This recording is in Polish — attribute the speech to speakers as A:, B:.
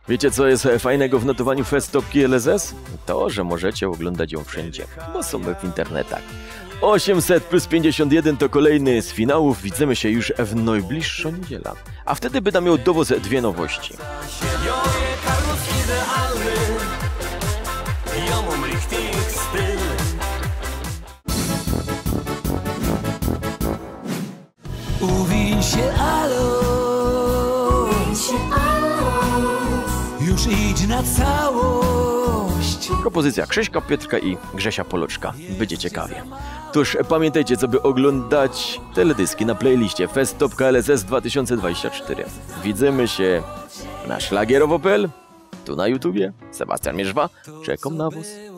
A: Wiecie, co jest fajnego w notowaniu Fest Topki LSS? To, że możecie oglądać ją wszędzie, bo są w internetach. 800 plus 51 to kolejny z finałów. Widzimy się już w najbliższą niedzielę. A wtedy będę miał do was dwie nowości.
B: Uwiń się, alo, już idź na całość.
A: Propozycja Krzyśka Piotrka i Grzesia Poloczka. Będzie ciekawie. Tuż pamiętajcie, co by oglądać teledyski na playliście Fest Topka LSS 2024. Widzimy się na szlagierowo.pl, tu na YouTubie. Sebastian Mierzwa, czekam na was.